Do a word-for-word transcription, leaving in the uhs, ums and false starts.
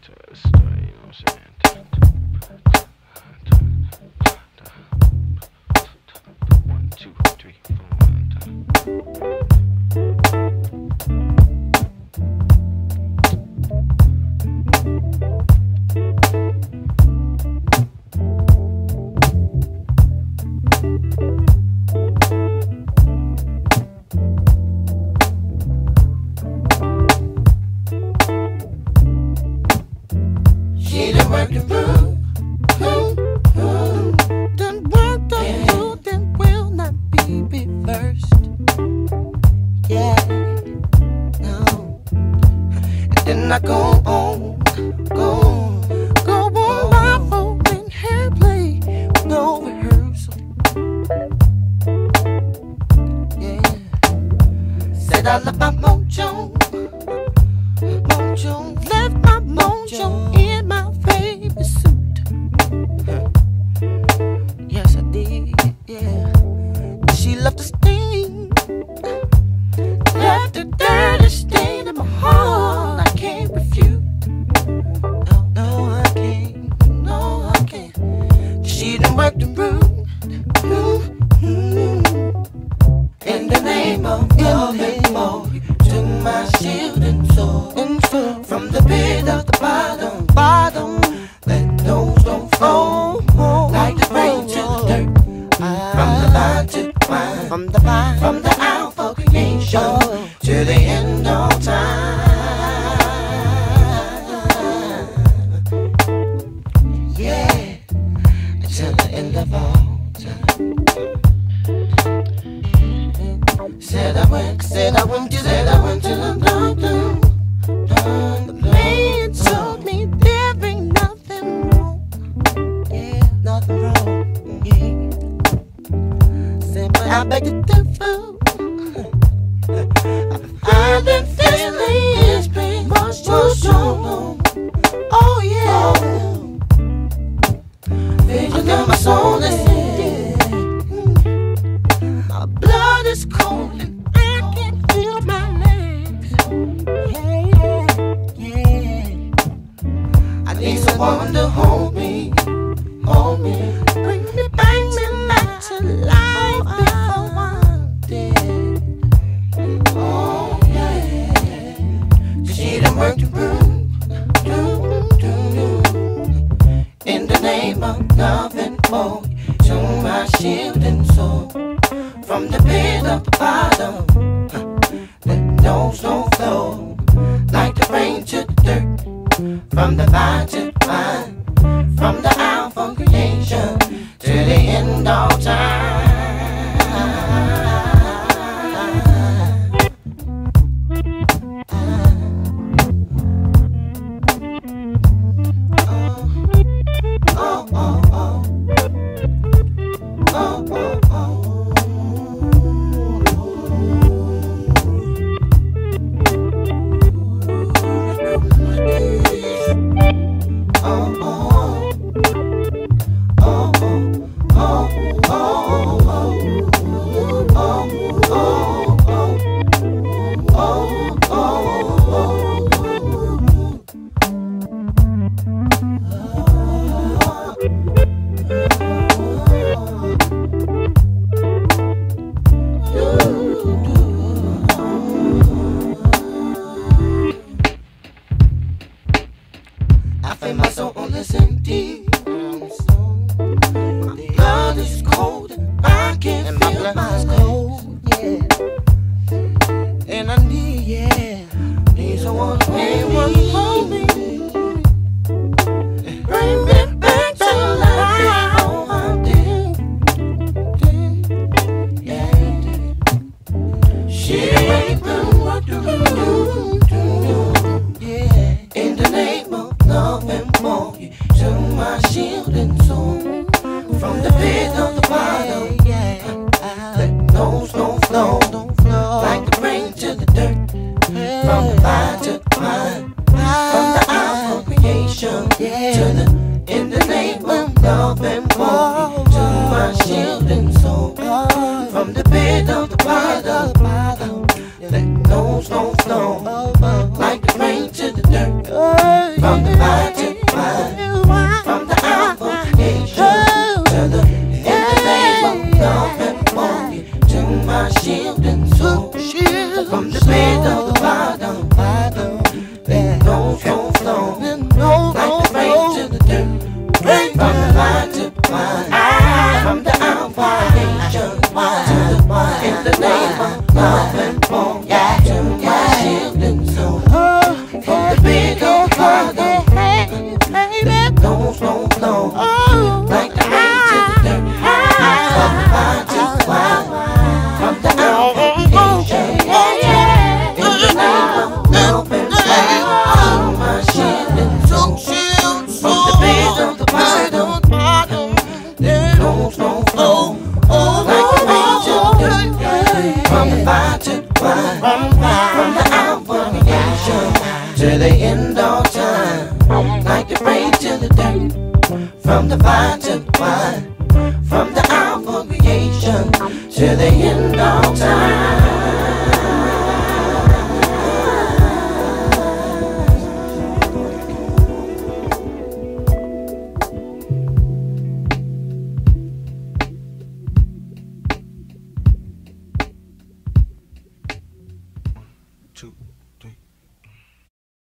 to the story, you know what I'm saying? One, two, three, four. She done worked the room, room, room. Done worked the room that will not be reversed. Yeah, no. And then I go on, go on, go on my phone and hair play with no rehearsal. Yeah, said I left my mojo, mojo, left my mojo in my favorite suit. Yes, I did, yeah. She left a stain, left a dirty stain in my heart. I can't refute. No, no, I can't. No, I can't. She done worked the room, room, in the name of love and more. Took my shield and sword, and sword from the pit of the bottom, bottom. Let those don't flow like the rain to the dirt. From the vine to the vine, from the vine, from the alpha creation to the end of time. Yeah, till the end of all time. Said I went, said I went, said I went to the doctor. The man told me there ain't nothing wrong. Yeah, nothing wrong. Yeah. Said, but I beg to differ. I've been feeling this pain much too strong. Oh yeah. Vision of my soul is dead. My blood is cold and I can feel my legs. Yeah, yeah, yeah. I need someone to hold me, hold me, bring me back to back to life before I'm dead. Oh yeah, she done worked the room, do, do, do, in the name of love and war. To my shield and sword, from the pit of the bottom, let those don't flow like the rain to the dirt. From the vine to the vine, from the alpha creation to the end of time. Oh, oh, oh, oh. Oh, oh, oh. I feel my soul is empty. My blood is cold and I can't and feel my blood is cold. Yeah, and I need, yeah, need someone to hold me, bring me back to life before I'm dead. Yeah, she went through what do you do? Yeah, in the name of love and war, you to my shield and sword. From the pit of the bottom, let those don't flow like the rain to the dirt. From the vine to the vine, from the alpha creation to the in the name of love and war, to my shield and sword. From the pit of the bottom, let those don't flow like the rain to the dirt. From the vine shifting soul. From the bed of the bottom, then goes on flow. Like the rain to the dirt, from the line to the line, from the outpouring to the wine. In the name of love and bone, to my shifting soul. From the bed of the bottom, then goes on flow. Like the rain to the dirt, from the line to the wine, from the outpouring to in the name of love and bone, to my shifting soul. From the bed of the bottom, then goes on flow. Like the rain to the dirt, from the fire to the wine, from the outpouring to the end of time. Like the rain to the dirt, from the fire to the wine, from the outpouring to the end